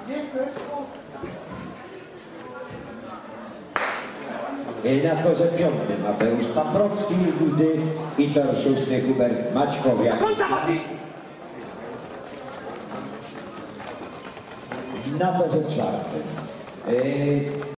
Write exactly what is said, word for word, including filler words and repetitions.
Na torze piątym Mateusz Paprocki, Gudy i tor szósty Hubert Maćkowiak. Na torze czwartym